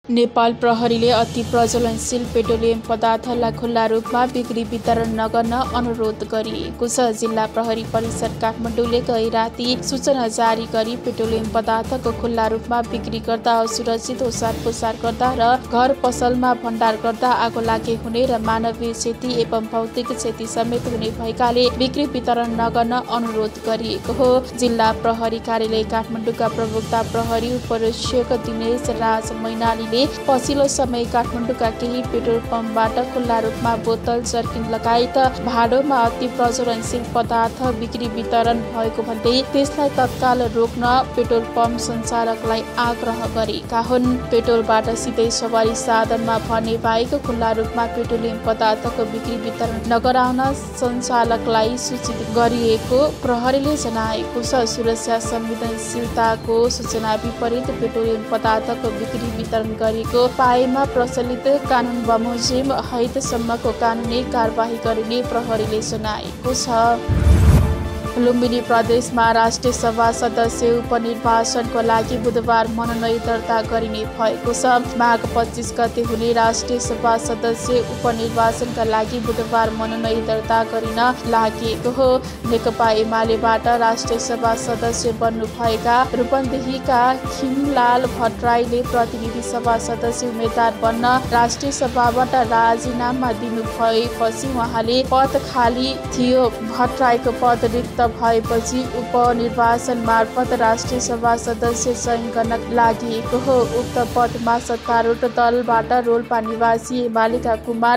नेपाल प्रहरीले अति प्रज्वलनशील पेट्रोलियम पदार्थलाई खुल्ला रूपमा बिक्री वितरण नगर्न अनुरोध गरिएको छ। जिल्ला प्रहरी परिषद काठमाडौँले गै राति सूचना जारी गरी पेट्रोलियम पदार्थको खुल्ला रूपमा बिक्री गर्दा, असुरक्षित ओसार पोसार गर्दा र घर पसलमा भण्डार गर्दा आगो लागे हुने र मानवीय क्षति एवं भौतिक क्षति समेत हुने भएकाले बिक्री वितरण नगर्न अनुरोध गरिएको हो। जिल्ला प्रहरी कार्यालय काठमाडौँका प्रवक्ता प्रहरी उपरीक्षक दिनेश राज मैनाली पछिल्लो समय काठमाडौँका केही पेट्रोल पम्पबाट खुल्ला रूपमा बोतल, जर्किन लगायत भाडोमा अति प्रज्वलनशील पदार्थ बिक्री वितरण भएको भन्दै त्यसलाई तत्काल रोक्न पेट्रोल पम्प सञ्चालकलाई आग्रह गरेका हुन्। पेट्रोलबाट सिधै सवारी साधनमा भर्ने बाहेक खुल्ला रूपमा पेट्रोलियम पदार्थको बिक्री वितरण नगराउन सञ्चालकलाई सूचित गरिएको प्रहरीले जनाएको छ। सुरक्षा संवेदनशीलताको सूचना विपरीत पेट्रोलियम पदार्थको बिक्री वितरण गरेको पाएमा प्रचलित कानून बमोजिम हैदसम्मको कानूनी कारबाही गरिने प्रहरीले जनाएको छ। लुम्बिनी प्रदेशमा राष्ट्रिय सभा सदस्य उपनिर्वाचनको लागि बुधबार मनोनयन दर्ता गरिने भएको छ। माघ 25 गते हुने राष्ट्रिय सभा सदस्य उपनिर्वाचनका लागि बुधबार मनोनयन दर्ता गरिन लागेको हो। नेकपा एमालेबाट राष्ट्रिय सभा सदस्य बन्नुभएका रूपन्देहीका खिमलाल भट्टराईले प्रतिनिधि सभा सदस्य उम्मेद्वार बन्न राष्ट्रिय सभाबाट राजीनामा दिनुभएपछि उहाँले पद खाली थियो। भट्टराईको पद रिक्त भएपछि उपनिर्वाचन मार्फत राष्ट्रिय सभा सदस्य चयन गर्न लागि हो। उक्त पदमा सत्तारूढ दलबाट रोल्पा निवासी एमालेका कुमार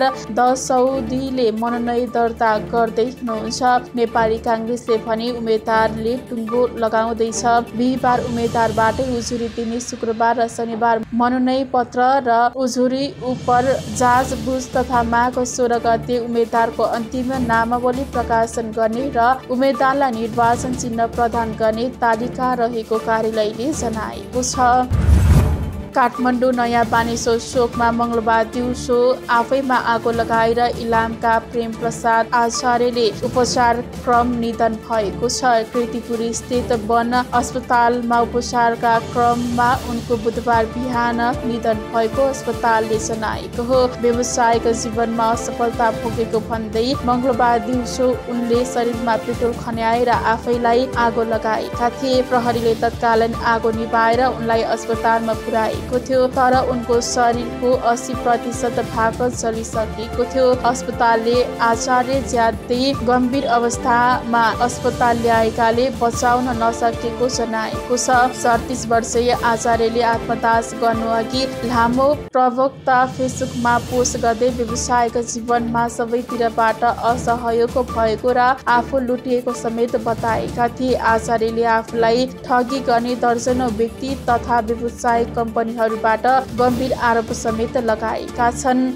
दसौदीले मनोनयन दर्ता गर्दै हुनुहुन्छ। नेपाली काङ्ग्रेसले भने उम्मेद्वारले टुङ्गो लगाउँदैछ। बिहिबार उम्मेद्वारबाट उजुरी दिने, शुक्रबार र शनिबार मनोनयन पत्र र उजुरी उपर जाँचबुझ तथा माघ 16 गते उम्मेद्वारको अन्तिम नामावली प्रकाशन गर्ने र उम्मेद्वार निर्वाचन चिन्ह प्रदान गर्ने तालिका रहेको कार्यालयले जनाएको छ। काठमाडौँ नयाँ बानेश्वर चोकमा मङ्गलबार दिउँसो आफैमा आगो लगाएर इलामका प्रेम प्रसाद आचार्यले उपचार क्रम निधन भएको छ। कृतिपुर स्थित वन अस्पतालमा उपचारका क्रममा उनको बुधबार बिहान निधन भएको अस्पतालले जनाएको हो। व्यवसायिक जीवनमा असफलता भोगेको भन्दै मङ्गलबार दिउँसो उनले शरीरमा पेट्रोल खन्याएर आफैलाई आगो लगाएका थिए। प्रहरीले तत्कालीन आगो निभाएर उनलाई अस्पतालमा पुर्याए थियो, तर उनको शरीरको 80% भाग जलिसकेको थियो। अस्पतालले आचार्य ज्यादै गम्भीर अवस्थामा अस्पताल ल्याएकाले बचाउन नसकेको जनाएको छ। 37 वर्षीय आचार्यले आत्मदाह गर्नुअघि लामो प्रवक्ता फेसबुकमा पोस्ट गर्दै व्यवसायिक जीवनमा सबैतिरबाट असहयोग भएको र आफू लुटिएको समेत बताएका थिए। आचार्यले आफूलाई ठगी गर्ने दर्जनौं व्यक्ति तथा व्यवसायिक कम्पनीहरूबाट गम्भीर आरोप समेत लगाएका छन्।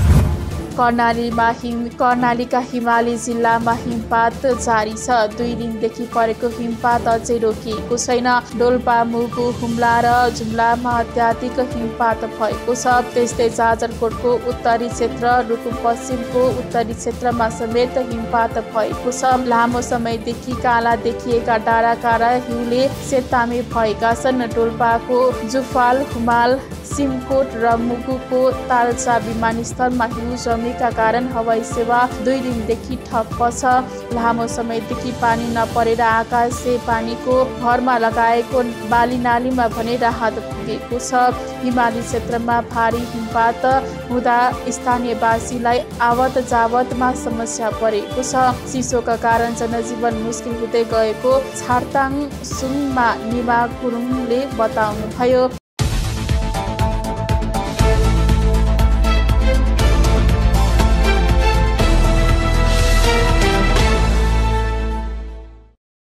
कर्णालीका हिमाली जिल्लामा हिमपात जारी छ। 2 दिनदेखि परेको हिमपात अझै रोकिएको छैन। डोल्पा, मुगु, हुम्ला र जुम्लामा अत्याधिक हिमपात भएको छ। त्यस्तै जाजरकोटको उत्तरी क्षेत्र, रुकुम पश्चिमको उत्तरी क्षेत्रमा समेत हिमपात भएको छ। लामो समयदेखि काला देखिएका डाँडा काँडा हिउँले सेतामे भएका छन्। डोल्पाको जुफाल, हुमाल, सिमकोट र मुगुको तालचा विमानस्थलमा हिउँ जमेका कारण हवाई सेवा 2 दिनदेखि ठप्प छ। लामो समयदेखि पानी नपरेर आकाशे पानीको भरमा लगाएको बाली नालीमा भने राहत पुगेको छ। हिमाली क्षेत्रमा भारी हिमपात हुँदा स्थानीयवासीलाई आवत जावतमा समस्या परेको छ। चिसोका कारण जनजीवन मुस्किल हुँदै गएको छार्ताङ सुङमा निमा गुरुङले बताउनुभयो।